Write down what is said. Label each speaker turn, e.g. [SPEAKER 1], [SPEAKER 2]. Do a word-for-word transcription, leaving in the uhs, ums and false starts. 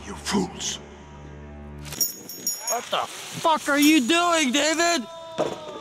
[SPEAKER 1] you fools.
[SPEAKER 2] What the fuck are you doing, David?